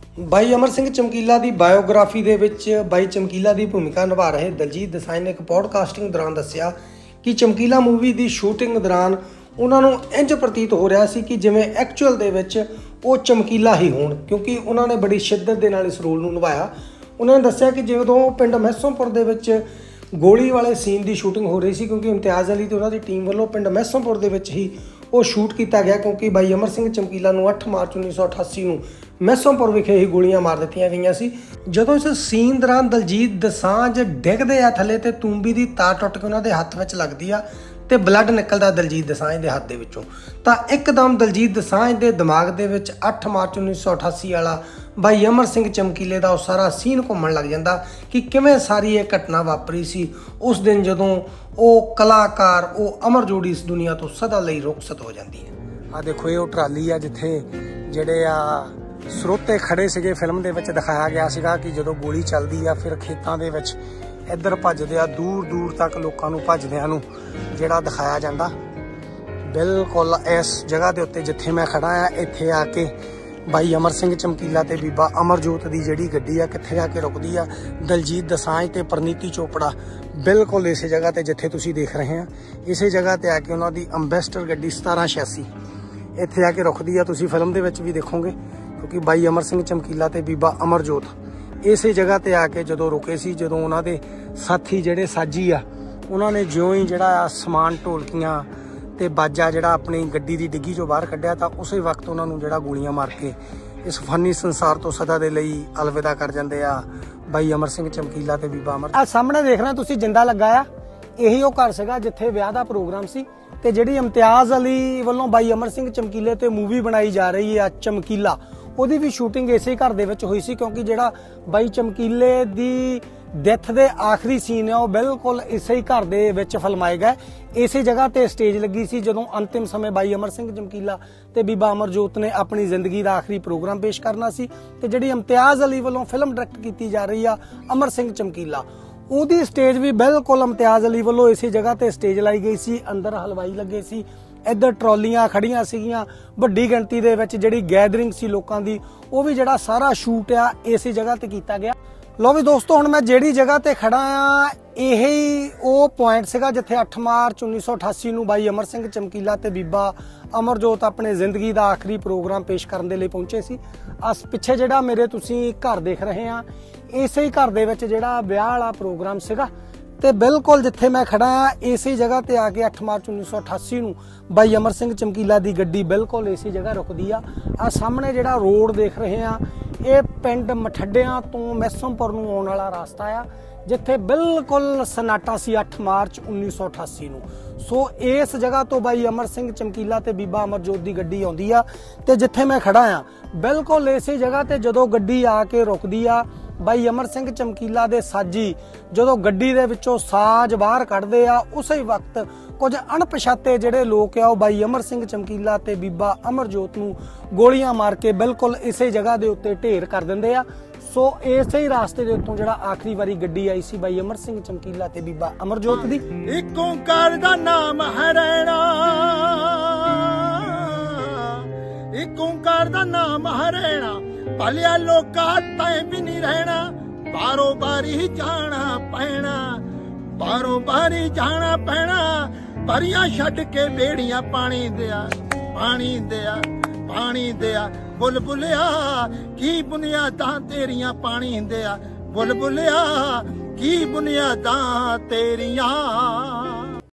ਬਾਈ ਅਮਰ ਸਿੰਘ ਚਮਕੀਲਾ ਦੀ biography ਦੇ ਵਿੱਚ ਬਾਈ ਚਮਕੀਲਾ ਦੀ ਭੂਮਿਕਾ ਨਿਭਾ ਰਹੇ ਦਲਜੀਤ ਦੋਸਾਂਝ ਨੇ ਇੱਕ ਪੋਡਕਾਸਟਿੰਗ ਦੌਰਾਨ ਦੱਸਿਆ ਕਿ ਚਮਕੀਲਾ ਮੂਵੀ ਦੀ ਸ਼ੂਟਿੰਗ ਦੌਰਾਨ ਉਹਨਾਂ ਨੂੰ ਇੰਜ ਪ੍ਰਤੀਤ ਹੋ ਰਿਹਾ ਸੀ ਕਿ ਜਿਵੇਂ ਐਕਚੁਅਲ ਦੇ ਵਿੱਚ ਉਹ ਚਮਕੀਲਾ ਹੀ ਹੋਣ, ਕਿਉਂਕਿ ਉਹਨਾਂ ਨੇ ਬੜੀ ਸ਼ਿੱਦਤ ਦੇ ਨਾਲ ਇਸ ਰੋਲ ਨੂੰ ਨਿਭਾਇਆ। ਉਹਨਾਂ ਨੇ ਦੱਸਿਆ ਕਿ ਜਦੋਂ ਪਿੰਡ ਮਹਿਸੋਂਪੁਰ ਦੇ ਵਿੱਚ ਗੋਲੀ ਵਾਲੇ ਸੀਨ ਦੀ ਸ਼ੂਟਿੰਗ ਹੋ ਰਹੀ ਸੀ, ਕਿਉਂਕਿ ਇਮਤਿਆਜ਼ ਅਲੀ ਤੇ ਉਹਨਾਂ ਦੀ ਟੀਮ ਵੱਲੋਂ ਪਿੰਡ ਮਹਿਸੋਂਪੁਰ ਦੇ ਵਿੱਚ ਹੀ ਉਹ ਸ਼ੂਟ ਕੀਤਾ ਗਿਆ, ਕਿਉਂਕਿ ਬਾਈ ਅਮਰ ਸਿੰਘ ਚਮਕੀਲਾ ਨੂੰ 8 ਮਾਰਚ 1988 ਨੂੰ ਮਹਿਸੋਂਪੁਰ ਵਿਖੇ ਹੀ ਗੋਲੀਆਂ ਮਾਰ ਦਿੱਤੀਆਂ ਗਈਆਂ ਸੀ। ਜਦੋਂ ਇਸ ਸੀਨ ਦੌਰਾਨ ਦਲਜੀਤ ਦੋਸਾਂਝ ਡਿੱਗਦੇ ਆ ਥੱਲੇ ਤੇ ਤੂੰਬੀ ਦੀ ਤਾਰ ਟੁੱਟ ਕੇ ਉਹਨਾਂ ਦੇ ਹੱਥ ਵਿੱਚ ਲੱਗਦੀ ਆ ਤੇ ਬਲੱਡ ਨਿਕਲਦਾ ਦਲਜੀਤ ਦੋਸਾਂਝ ਦੇ ਹੱਥ ਦੇ ਵਿੱਚੋਂ, ਤਾਂ ਇੱਕਦਮ ਦਲਜੀਤ ਦੋਸਾਂਝ ਦੇ ਦਿਮਾਗ ਦੇ ਵਿੱਚ 8 ਮਾਰਚ 1988 ਵਾਲਾ ਬਾਈ ਅਮਰ ਸਿੰਘ ਚਮਕੀਲੇ ਦਾ ਉਹ ਸਾਰਾ ਸੀਨ ਘੁੰਮਣ ਲੱਗ ਜਾਂਦਾ ਕਿ ਕਿਵੇਂ ਸਾਰੀ ਇਹ ਘਟਨਾ ਵਾਪਰੀ ਸੀ ਉਸ ਦਿਨ ਜਦੋਂ ਉਹ ਕਲਾਕਾਰ, ਉਹ ਅਮਰਜੋਤ ਇਸ ਦੁਨੀਆ ਤੋਂ ਸਦਾ ਲਈ ਰੁਖਸਤ ਹੋ ਜਾਂਦੀ ਹੈ। ਆ ਦੇਖੋ, ਇਹ ਉਹ ਟਰਾਲੀ ਆ ਜਿੱਥੇ ਜਿਹੜੇ ਆ ਸਰੋਤੇ ਖੜੇ ਸੀਗੇ। ਫਿਲਮ ਦੇ ਵਿੱਚ ਦਿਖਾਇਆ ਗਿਆ ਸੀਗਾ ਕਿ ਜਦੋਂ ਗੋਲੀ ਚੱਲਦੀ ਆ ਫਿਰ ਖੇਤਾਂ ਦੇ ਵਿੱਚ ਇੱਧਰ ਭੱਜਦੇ ਆ, ਦੂਰ ਦੂਰ ਤੱਕ ਲੋਕਾਂ ਨੂੰ ਭੱਜਦਿਆਂ ਨੂੰ ਜਿਹੜਾ ਦਿਖਾਇਆ ਜਾਂਦਾ। ਬਿਲਕੁਲ ਇਸ ਜਗ੍ਹਾ ਦੇ ਉੱਤੇ ਜਿੱਥੇ ਮੈਂ ਖੜਾ ਆ, ਇੱਥੇ ਆ ਕੇ ਬਾਈ ਅਮਰ ਸਿੰਘ ਚਮਕੀਲਾ ਤੇ ਬੀਬਾ ਅਮਰਜੋਤ ਦੀ ਜਿਹੜੀ ਗੱਡੀ ਆ ਕਿੱਥੇ ਆ ਕੇ ਰੁਕਦੀ ਆ। ਦਲਜੀਤ ਦੋਸਾਂਝ ਤੇ ਪ੍ਰਨੀਤੀ ਚੋਪੜਾ ਬਿਲਕੁਲ ਇਸੇ ਜਗ੍ਹਾ ਤੇ ਜਿੱਥੇ ਤੁਸੀਂ ਦੇਖ ਰਹੇ ਆ, ਇਸੇ ਜਗ੍ਹਾ ਤੇ ਆ ਕੇ ਉਹਨਾਂ ਦੀ ਅੰਬੈਸਡਰ ਗੱਡੀ 1786 ਇੱਥੇ ਆ ਕੇ ਰੁਕਦੀ ਆ। ਤੁਸੀਂ ਫਿਲਮ ਦੇ ਵਿੱਚ ਵੀ ਦੇਖੋਗੇ, ਕਿਉਂਕਿ ਬਾਈ ਅਮਰ ਸਿੰਘ ਚਮਕੀਲਾ ਤੇ ਬੀਬਾ ਅਮਰਜੋਤ ਇਸੇ ਜਗ੍ਹਾ ਤੇ ਆ ਕੇ ਜਦੋਂ ਰੁਕੇ ਸੀ, ਜਦੋਂ ਉਹਨਾਂ ਦੇ ਸਾਥੀ ਜਿਹੜੇ ਸਾਜੀ ਆ ਉਹਨਾਂ ਨੇ ਜਿਉਂ ਹੀ ਜਿਹੜਾ ਸਮਾਨ ਢੋਲਕੀਆਂ ਤੇ ਬਾਜਾ ਜਿਹੜਾ ਆਪਣੀ ਗੱਡੀ ਦੀ ਡਿੱਗੀ ਚੋਂ ਬਾਹਰ ਕੱਢਿਆ, ਤਾਂ ਉਸੇ ਵਕਤ ਉਹਨਾਂ ਨੂੰ ਜਿਹੜਾ ਗੋਲੀਆਂ ਮਾਰ ਕੇ ਇਸ ਫਨੀ ਸੰਸਾਰ ਤੋਂ ਸਦਾ ਦੇ ਲਈ ਅਲਵਿਦਾ ਕਰ ਜਾਂਦੇ ਆ ਬਾਈ ਅਮਰ ਸਿੰਘ ਚਮਕੀਲਾ ਤੇ ਬੀਬਾ ਅਮਰ। ਆ ਸਾਹਮਣੇ ਦੇਖ ਰਹੇ ਤੁਸੀਂ ਜਿੰਦਾ ਲੱਗਾ ਆ, ਇਹੀ ਉਹ ਘਰ ਸੀਗਾ ਜਿੱਥੇ ਵਿਆਹ ਦਾ ਪ੍ਰੋਗਰਾਮ ਸੀ ਤੇ ਜਿਹੜੀ ਇਮਤਿਆਜ਼ ਅਲੀ ਵੱਲੋਂ ਬਾਈ ਅਮਰ ਸਿੰਘ ਚਮਕੀਲੇ ਤੇ ਮੂਵੀ ਬਣਾਈ ਜਾ ਰਹੀ ਆ ਚਮਕੀਲਾ, ਉਹਦੀ ਵੀ ਸ਼ੂਟਿੰਗ ਇਸੇ ਘਰ ਦੇ ਵਿੱਚ ਹੋਈ ਸੀ, ਕਿਉਂਕਿ ਜਿਹੜਾ ਬਾਈ ਚਮਕੀਲੇ ਦੀ ਡੈਥ ਦੇ ਆਖਰੀ ਸੀਨ ਆ ਉਹ ਬਿਲਕੁਲ ਇਸੇ ਹੀ ਘਰ ਦੇ ਵਿੱਚ ਫਿਲਮਾਏ ਗਏ। ਇਸੇ ਜਗ੍ਹਾ ਤੇ ਸਟੇਜ ਲੱਗੀ ਸੀ ਜਦੋਂ ਅੰਤਿਮ ਸਮੇਂ ਬਾਈ ਅਮਰ ਸਿੰਘ ਚਮਕੀਲਾ ਤੇ ਬੀਬਾ ਅਮਰਜੋਤ ਨੇ ਆਪਣੀ ਜ਼ਿੰਦਗੀ ਦਾ ਆਖਰੀ ਪ੍ਰੋਗਰਾਮ ਪੇਸ਼ ਕਰਨਾ ਸੀ। ਤੇ ਜਿਹੜੀ ਇਮਤਿਆਜ਼ ਅਲੀ ਵੱਲੋਂ ਫਿਲਮ ਡਾਇਰੈਕਟ ਕੀਤੀ ਜਾ ਰਹੀ ਆ ਅਮਰ ਸਿੰਘ ਚਮਕੀਲਾ, ਉਹਦੀ ਸਟੇਜ ਵੀ ਬਿਲਕੁਲ ਇਮਤਿਆਜ਼ ਅਲੀ ਵੱਲੋਂ ਇਸੇ ਜਗ੍ਹਾ ਤੇ ਸਟੇਜ ਲਾਈ ਗਈ ਸੀ। ਅੰਦਰ ਹਲਵਾਈ ਲੱਗੇ ਸੀ, ਇੱਧਰ ਟਰਾਲੀਆਂ ਖੜੀਆਂ ਸੀਗੀਆਂ, ਵੱਡੀ ਗਿਣਤੀ ਦੇ ਵਿੱਚ ਜਿਹੜੀ ਗੈਦਰਿੰਗ ਸੀ ਲੋਕਾਂ ਦੀ, ਉਹ ਵੀ ਜਿਹੜਾ ਸਾਰਾ ਸ਼ੂਟ ਆ ਇਸੇ ਜਗ੍ਹਾ ਤੇ ਕੀਤਾ ਗਿਆ। ਲੋ ਵੀ ਦੋਸਤੋ, ਹੁਣ ਮੈਂ ਜਿਹੜੀ ਜਗ੍ਹਾ ਤੇ ਖੜਾ ਆ ਇਹੀ ਉਹ ਪੁਆਇੰਟ ਸੀਗਾ ਜਿੱਥੇ 8 ਮਾਰਚ 1988 ਨੂੰ ਬਾਈ ਅਮਰ ਸਿੰਘ ਚਮਕੀਲਾ ਤੇ ਬੀਬਾ ਅਮਰਜੋਤ ਆਪਣੇ ਜ਼ਿੰਦਗੀ ਦਾ ਆਖਰੀ ਪ੍ਰੋਗਰਾਮ ਪੇਸ਼ ਕਰਨ ਦੇ ਲਈ ਪਹੁੰਚੇ ਸੀ। ਅਸ ਪਿੱਛੇ ਜਿਹੜਾ ਮੇਰੇ ਤੁਸੀਂ ਘਰ ਦੇਖ ਰਹੇ ਆ, ਇਸੇ ਹੀ ਘਰ ਦੇ ਵਿੱਚ ਜਿਹੜਾ ਵਿਆਹ ਵਾਲਾ ਪ੍ਰੋਗਰਾਮ ਸੀਗਾ ਤੇ ਬਿਲਕੁਲ ਜਿੱਥੇ ਮੈਂ ਖੜਾ ਆ ਇਸੇ ਜਗ੍ਹਾ ਤੇ ਆ ਕੇ 8 ਮਾਰਚ 1988 ਨੂੰ ਬਾਈ ਅਮਰ ਸਿੰਘ ਚਮਕੀਲਾ ਦੀ ਗੱਡੀ ਬਿਲਕੁਲ ਇਸੇ ਜਗ੍ਹਾ ਰੁਕਦੀ ਆ। ਆ ਸਾਹਮਣੇ ਜਿਹੜਾ ਰੋਡ ਦੇਖ ਰਹੇ ਆ, ਇਹ ਪਿੰਡ ਮਠੱਡਿਆਂ ਤੋਂ ਮਹਿਸੋਂਪੁਰ ਨੂੰ ਆਉਣ ਵਾਲਾ ਰਸਤਾ ਆ, ਜਿੱਥੇ ਬਿਲਕੁਲ ਸਨਾਟਾ ਸੀ 8 ਮਾਰਚ 1988 ਨੂੰ। ਸੋ ਇਸ ਜਗ੍ਹਾ ਤੋਂ ਬਾਈ ਅਮਰ ਸਿੰਘ ਚਮਕੀਲਾ ਤੇ ਬੀਬਾ ਅਮਰਜੋਤ ਦੀ ਗੱਡੀ ਆਉਂਦੀ ਆ ਤੇ ਜਿੱਥੇ ਮੈਂ ਖੜਾ ਆ ਬਿਲਕੁਲ ਇਸੇ ਜਗ੍ਹਾ ਤੇ ਜਦੋਂ ਗੱਡੀ ਆ ਕੇ ਰੁਕਦੀ ਆ, ਬਾਈ ਅਮਰ ਸਿੰਘ ਚਮਕੀਲਾ ਦੇ ਸਾਜੀ ਜਦੋਂ ਗੱਡੀ ਦੇ ਵਿੱਚੋਂ ਸਾਜ਼ ਬਾਹਰ ਕੱਢਦੇ ਆ, ਉਸੇ ਵਕਤ ਕੁਝ ਅਣਪਛਾਤੇ ਜਿਹੜੇ ਲੋਕ ਆ ਉਹ ਬਾਈ ਅਮਰ ਸਿੰਘ ਚਮਕੀਲਾ ਤੇ ਬੀਬਾ ਅਮਰਜੋਤ ਨੂੰ ਗੋਲੀਆਂ ਮਾਰ ਕੇ ਬਿਲਕੁਲ ਇਸੇ ਜਗ੍ਹਾ ਦੇ ਉੱਤੇ ਢੇਰ ਕਰ ਦਿੰਦੇ ਆ। ਸੋ ਇਸੇ ਹੀ ਰਾਸਤੇ ਦੇ ਉੱਤੋਂ ਜਿਹੜਾ ਆਖਰੀ ਵਾਰੀ ਗੱਡੀ ਆਈ ਸੀ ਬਾਈ ਅਮਰ ਸਿੰਘ ਚਮਕੀਲਾ ਤੇ ਬੀਬਾ ਅਮਰਜੋਤ ਦੀ। ਇੱਕ ਓਂਕਾਰ ਦਾ ਨਾਮ ਹੈ ਰਹਿਣਾ, ਇੱਕ ਓਂਕਾਰ ਦਾ ਨਾਮ ਹੈ ਰਹਿਣਾ, ਭਲਿਆ ਲੋਕਾਂ ਤੈਂ ਵੀ ਨਹੀਂ ਰਹਿਣਾ, ਬਾਰੋ ਬਾਰੀ ਜਾਣਾ ਪੈਣਾ, ਬਾਰੋ ਬਾਰੀ ਜਾਣਾ ਪੈਣਾ, ਪਰੀਆਂ ਛੱਡ ਕੇ ਬੇੜੀਆਂ ਪਾਣੀ ਦਿਆ, ਪਾਣੀ ਦਿਆ, ਪਾਣੀ ਦਿਆ, ਬੁਲਬੁਲਿਆ ਕੀ ਬੁਨਿਆਦਾਂ ਤੇਰੀਆਂ ਪਾਣੀ ਦਿਆ, ਬੁਲਬੁਲਿਆ ਕੀ ਬੁਨਿਆਦਾਂ ਤੇਰੀਆਂ।